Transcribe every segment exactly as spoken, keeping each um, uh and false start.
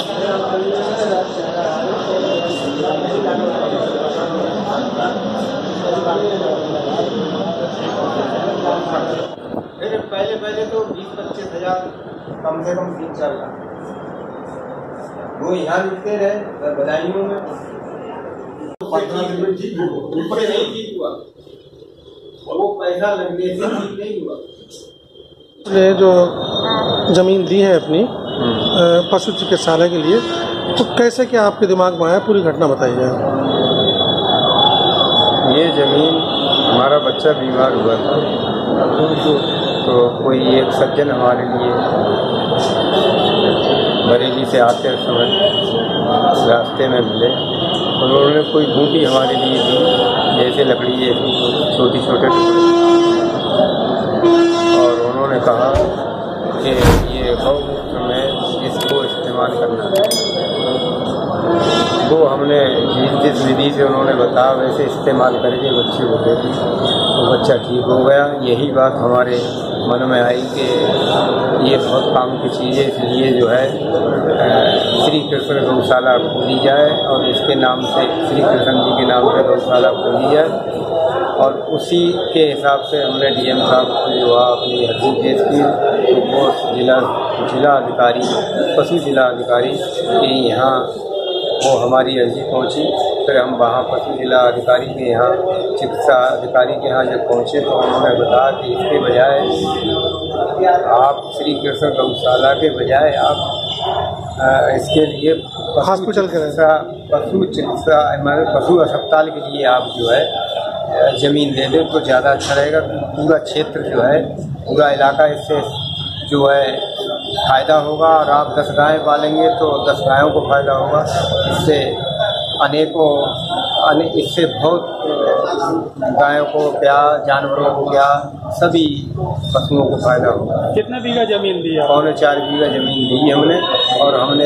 फिर पहले पहले तो बीस पच्चीस हजार कम से कम तीन चार लाख वो यहाँ लिखते रहे बधाइयों में ऊपर नहीं ठीक हुआ, वो पैसा लगने से ठीक नहीं हुआ। ने जो जमीन दी है अपनी पशु चिकित्सालय के लिए, तो कैसे क्या आपके दिमाग में आया, पूरी घटना बताइए। ये जमीन हमारा बच्चा बीमार हुआ था, तो कोई एक सज्जन हमारे लिए बरेली से आते समय रास्ते में मिले, उन्होंने कोई बूटी हमारे लिए दी, जैसे लकड़ी जैसी छोटी छोटे टुकड़े, और उन्होंने कहा कि ये गौमूत्र में इसको इस्तेमाल करना है। वो हमने जिस विधि से उन्होंने बताया वैसे इस्तेमाल करके बच्चे को दे दी, तो बच्चा ठीक हो गया। यही बात हमारे मन में आई कि ये बहुत काम की चीज़ है, इसलिए जो है श्री कृष्ण गौशाला खोली जाए और उसके नाम से श्री कृष्ण जी के नाम से गौशाला खोली जाए। और उसी के हिसाब से हमने डीएम साहब को जो है अपनी अर्जी पेश की, तो वो जिला जिला अधिकारी पशु जिला अधिकारी के यहाँ वो हमारी अर्जी पहुँची। फिर हम वहाँ पशु जिला अधिकारी के यहाँ चिकित्सा अधिकारी के यहाँ जब पहुँचे तो उन्होंने बताया कि इसके बजाय आप श्री कृष्ण गौशाला के बजाय आप आ, इसके लिए हॉस्पिटल चिकित्सा पशु चिकित्सा मतलब पशु अस्पताल के लिए आप जो है ज़मीन दे दें तो ज़्यादा अच्छा रहेगा। पूरा क्षेत्र जो है, पूरा इलाका इससे जो है फ़ायदा होगा, और आप दस गाय पालेंगे तो दस गायों को फ़ायदा होगा। इससे अनेकों अने इससे बहुत गायों को क्या, जानवरों को क्या, सभी पशुओं को फ़ायदा होगा। कितना बीघा ज़मीन दी है? पौने चार बीघा ज़मीन दी है हमने, और हमने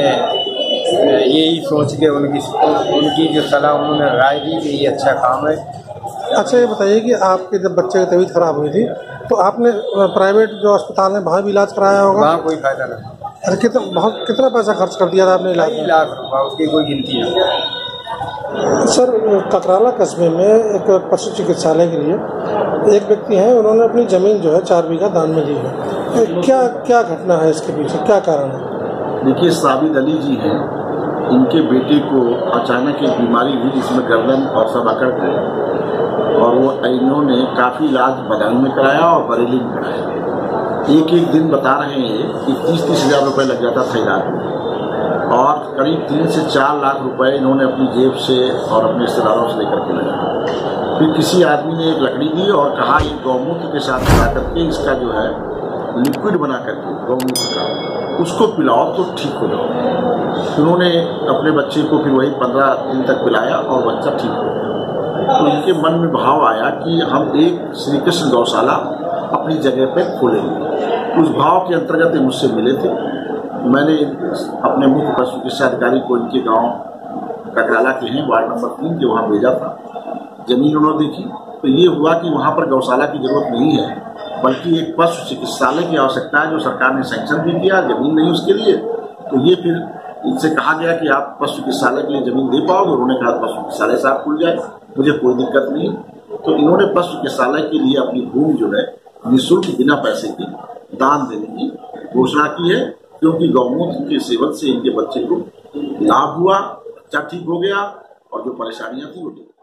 यही सोच के उनकी उनकी जो सलाह उन्होंने राय दी कि ये अच्छा काम है। अच्छा, ये बताइए कि आपके जब बच्चे की तबीयत खराब हुई थी तो आपने प्राइवेट जो अस्पताल है वहाँ भी इलाज कराया होगा? वहाँ कोई फायदा नहीं। अरे कितना बहुत कितना पैसा खर्च कर दिया था आपने इलाज में? लाख रुपया, उसकी कोई गिनती नहीं। सर, ककराला कस्बे में एक पशु चिकित्सालय के लिए एक व्यक्ति हैं, उन्होंने अपनी ज़मीन जो है चार बीघा दान में दी है। क्या क्या घटना है इसके पीछे, क्या कारण है? देखिए, साबिद अली जी हैं, इनके बेटे को अचानक एक बीमारी हुई जिसमें गर्दन और सब अकड़ गए, और वो इन्होंने काफ़ी इलाज बदायूं में कराया और बरेली में कराया। एक एक दिन बता रहे हैं कि तीस तीस हज़ार रुपये लग जाता था इलाज में, और करीब तीन से चार लाख रुपए इन्होंने अपनी जेब से और अपने रिश्तेदारों से लेकर के लगाया। फिर किसी आदमी ने एक लकड़ी दी और कहा ये गौमूत्र के साथ मिला करके इसका जो है लिक्विड बना करके गौमूत्र का उसको पिलाओ तो ठीक हो जाओ। उन्होंने अपने बच्चे को फिर वही पंद्रह दिन तक पिलाया और बच्चा ठीक हो गया। तो इनके मन में भाव आया कि हम एक श्री कृष्ण गौशाला अपनी जगह पे खोलेंगे। उस भाव के अंतर्गत ये मुझसे मिले थे। मैंने अपने मुख्य पशु चिकित्सा अधिकारी को इनके गांव ककराला के हैं, वार्ड नंबर तीन के, वहाँ भेजा था। जमीन उन्होंने देखी तो ये हुआ कि वहाँ पर गौशाला की जरूरत नहीं है, बल्कि एक पशु चिकित्सालय की आवश्यकता है जो सरकार ने सैंक्शन भी किया, जमीन नहीं उसके लिए। तो ये फिर इनसे कहा गया कि आप पशु चिकित्सालय के लिए जमीन दे पाओगे। उन्होंने कहा पशु चिकित्सालय से आप खुल जाए, मुझे कोई दिक्कत नहीं। तो इन्होंने पशु चिकित्सालय के लिए अपनी भूमि जो है निःशुल्क बिना पैसे की दान देने की घोषणा की है, क्योंकि गौमूत्र के सेवन से इनके बच्चे को लाभ हुआ, बच्चा ठीक हो गया और जो परेशानियां थी वो